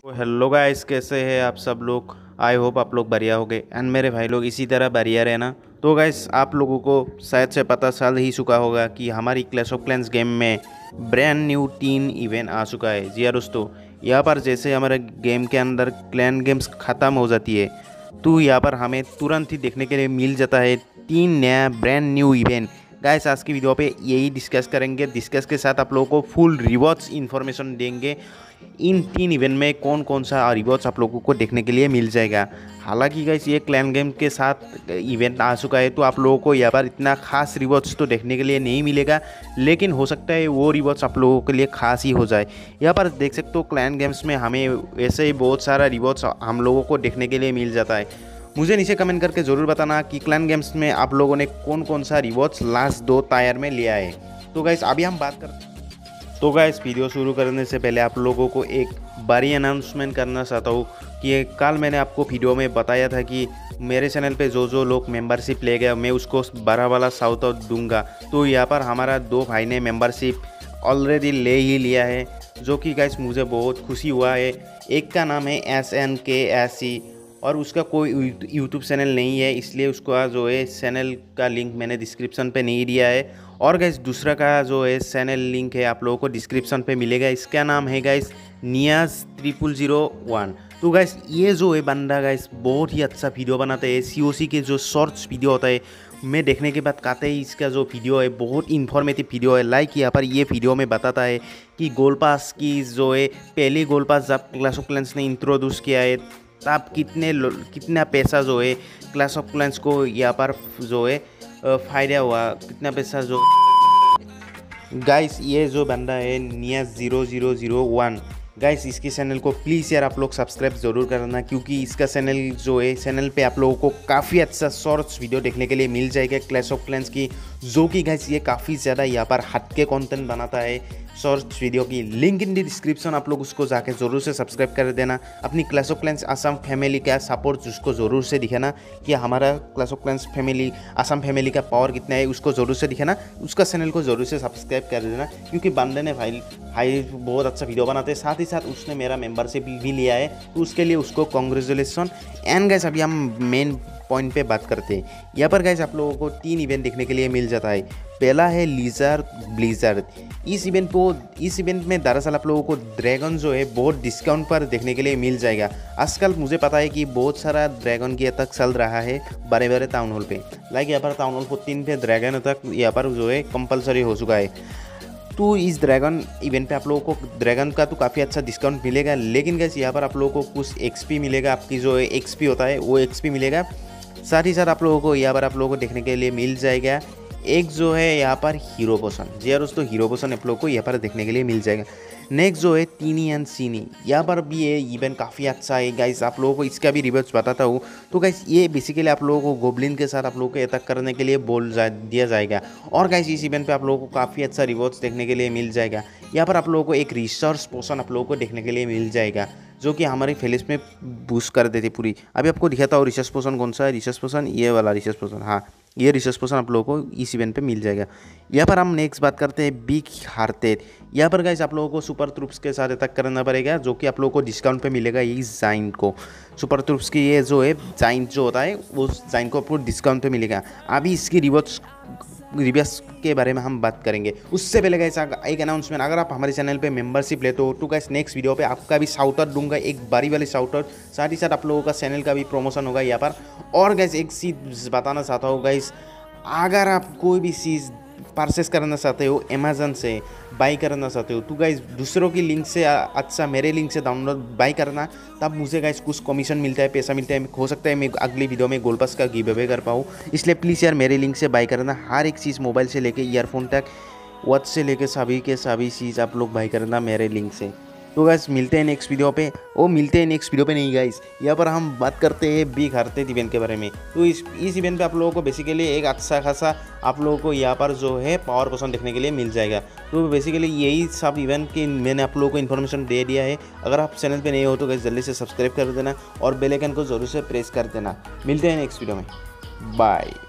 Hello guys, कैसे हैं आप सब लोग। आई होप आप लोग बढ़िया होगे एंड मेरे भाई लोग इसी तरह बढ़िया रहना। तो गाइस, आप लोगों को शायद से पता चल ही चुका होगा कि हमारी क्लैश ऑफ क्लैंस गेम में ब्रांड न्यू टीन इवेंट आ चुका है। जी हाँ दोस्तों, यहाँ पर जैसे हमारे गेम के अंदर क्लैन गेम्स ख़त्म हो जाती है तो यहाँ पर हमें तुरंत ही देखने के लिए मिल जाता है 3 नया ब्रांड न्यू इवेंट। गाइस, आज की वीडियो पे यही डिस्कस करेंगे। डिस्कस के साथ आप लोगों को फुल रिवॉर्ड्स इन्फॉर्मेशन देंगे। इन 3 इवेंट में कौन कौन सा रिवॉर्ड्स आप लोगों को देखने के लिए मिल जाएगा। हालांकि गाइस, ये क्लैन गेम के साथ इवेंट आ चुका है तो आप लोगों को यहाँ पर इतना खास रिवॉर्ड्स तो देखने के लिए नहीं मिलेगा, लेकिन हो सकता है वो रिवॉर्ड्स आप लोगों के लिए खास ही हो जाए। यहाँ पर देख सकते हो क्लैन गेम्स में हमें ऐसे ही बहुत सारा रिवॉर्ड्स हम लोगों को देखने के लिए मिल जाता है। मुझे नीचे कमेंट करके ज़रूर बताना कि क्लैन गेम्स में आप लोगों ने कौन कौन सा रिवॉर्ड्स लास्ट 2 टायर में लिया है। तो गाइस, अभी हम बात करते हैं। तो गाइस, वीडियो शुरू करने से पहले आप लोगों को एक बड़ी अनाउंसमेंट करना चाहता हूँ कि कल मैंने आपको वीडियो में बताया था कि मेरे चैनल पे जो लोग मेंबरशिप ले गए मैं उसको 12 वाला शाउट आउट दूंगा। तो यहाँ पर हमारा 2 भाई ने मेंबरशिप ऑलरेडी ले ही लिया है, जो कि गाइस मुझे बहुत खुशी हुआ है। एक का नाम है SNKSE और उसका कोई यूट्यूब चैनल नहीं है, इसलिए उसका जो है चैनल का लिंक मैंने डिस्क्रिप्शन पे नहीं दिया है। और गाइस, दूसरा का जो है चैनल लिंक है आप लोगों को डिस्क्रिप्शन पे मिलेगा। इसका नाम है गाइस नियाज 0001। तो गाइस, ये जो है बंदा गाइस बहुत ही अच्छा वीडियो बनाता है। COC के जो शॉर्ट्स वीडियो होता है मैं देखने के बाद कहते ही इसका जो वीडियो है बहुत इन्फॉर्मेटिव वीडियो है। लाइक यहाँ पर ये वीडियो में बताता है कि गोल पास की जो है पहली गोल पास जब क्लैश ऑफ क्लैंस ने इंट्रोड्यूस किया है तब कितना पैसा जो है क्लैश ऑफ क्लैंस को यहाँ पर जो है फ़ायदा हुआ, कितना पैसा जो गाइस। ये जो बंदा है नियाज 0001 गाइस, इसके चैनल को प्लीज़ यार आप लोग सब्सक्राइब ज़रूर करना, क्योंकि इसका चैनल जो है चैनल पे आप लोगों को काफ़ी अच्छा शॉर्ट्स वीडियो देखने के लिए मिल जाएगा क्लैश ऑफ क्लैंस की, जो कि गाइस ये काफ़ी ज़्यादा यहाँ पर हट के कंटेंट बनाता है शॉर्ट्स वीडियो की। लिंक इन दी डिस्क्रिप्शन, आप लोग उसको जाके ज़रूर से सब्सक्राइब कर देना। अपनी clash of clans Assam family का सपोर्ट उसको ज़रूर से दिखाना कि हमारा clash of clans family Assam family का पावर कितना है, उसको ज़रूर से दिखाना। उसका चैनल को ज़रूर से सब्सक्राइब कर देना, क्योंकि बंदे ने भाई बहुत अच्छा वीडियो बनाते हैं। साथ ही साथ उसने मेरा मेंबरशिप भी लिया है, तो उसके लिए उसको कॉन्ग्रेचुलेसन। एंड गाइस, अभी हम मेन पॉइंट पे बात करते हैं। यहाँ पर गाइस आप लोगों को 3 इवेंट देखने के लिए मिल जाता है। पहला है लीजर ब्लीजर। इस इवेंट में दरअसल आप लोगों को ड्रैगन जो है बहुत डिस्काउंट पर देखने के लिए मिल जाएगा। आजकल मुझे पता है कि बहुत सारा ड्रैगन की अटैक चल रहा है बड़े बड़े टाउन हॉल पे। लाइक यहाँ पर टाउन हॉल 14 पे ड्रैगन अटैक यहाँ पर जो है कंपलसरी हो चुका है। तो इस ड्रैगन इवेंट पे आप लोगों को ड्रैगन का तो काफ़ी अच्छा डिस्काउंट मिलेगा, लेकिन गाइस यहाँ पर आप लोगों को कुछ XP मिलेगा। आपकी जो XP होता है वो XP मिलेगा। साथ ही साथ आप लोगों को यहाँ पर आप लोगों को देखने के लिए मिल जाएगा एक जो है यहाँ पर हीरो पोशन। जी यार दोस्तों, हीरो पोशन आप लोगों को यहाँ पर देखने के लिए मिल जाएगा। नेक्स्ट जो है टीनी एंड सीनी, यहाँ पर भी ये इवेंट काफ़ी अच्छा है गाइस। आप लोगों को इसका भी रिव्यूज बताता हूँ। तो गाइस, ये बेसिकली आप लोगों को गोब्लिन के साथ आप लोगों को अटैक करने के लिए दिया जाएगा। और गाइस, इस इवेंट पे आप लोगों को काफ़ी अच्छा रिवॉर्ड्स देखने के लिए मिल जाएगा। यहाँ पर आप लोगों को एक रिसोर्स पोशन आप लोगों को देखने के लिए मिल जाएगा, जो कि हमारी फेलिस में बूस्ट कर देती पूरी। अभी आपको दिखाता हूँ रिसर्च पोशन कौन सा है। रिसर्च पोशन ये वाला रिसर्च पोशन, हाँ ये रिसर्च पोशन आप लोगों को इस इवेंट पे मिल जाएगा। यहाँ पर हम नेक्स्ट बात करते हैं बिग हार्टेड। यहाँ पर गाइस आप लोगों को सुपर ट्रूप्स के साथ अटैक करना पड़ेगा, जो कि आप लोगों को डिस्काउंट पे मिलेगा। ये जाइंट को सुपर ट्रूप्स की ये जो है जाइंट जो होता है वो जाइंट को आपको डिस्काउंट पे मिलेगा। अभी इसकी रिवॉर्ड्स के बारे में हम बात करेंगे। उससे पहले गाइस एक अनाउंसमेंट, अगर आप हमारे चैनल पे मेंबरशिप लेते हो तो गाइस नेक्स्ट वीडियो पे आपका भी शाउट आउट दूंगा, एक बारी वाली शाउट आउट। साथ ही साथ आप लोगों का चैनल का भी प्रमोशन होगा यहाँ पर। और गाइस एक चीज़ बताना चाहता हूँ गाइस, अगर आप कोई भी चीज़ परचेस करना चाहते हो अमेज़न से बाई करना चाहते हो तो गाइस दूसरों की लिंक से अच्छा मेरे लिंक से डाउनलोड बाई करना, तब मुझे गाइस कुछ कमीशन मिलता है, पैसा मिलता है। हो सकता है मैं अगली वीडियो में गोल्ड पास का गिव अवे कर पाऊँ, इसलिए प्लीज़ यार मेरे लिंक से बाई करना। हर एक चीज़ मोबाइल से लेके ईयरफोन तक, वॉच से लेके सभी के सभी चीज़ आप लोग बाई करना मेरे लिंक से। तो गाइस मिलते हैं नेक्स्ट वीडियो पे। मिलते हैं नेक्स्ट वीडियो पे नहीं गाइस, यहाँ पर हम बात करते हैं बिग हार्टेड इवेंट के बारे में। तो इस इवेंट पे आप लोगों को बेसिकली एक अच्छा खासा आप लोगों को यहाँ पर जो है पावर पोशन देखने के लिए मिल जाएगा। तो बेसिकली यही सब इवेंट की मैंने आप लोगों को इन्फॉर्मेशन दे दिया है। अगर आप चैनल पे नए हो तो गाइस जल्दी से सब्सक्राइब कर देना और बेल आइकन को ज़रूर से प्रेस कर देना। मिलते हैं नेक्स्ट वीडियो में, बाय।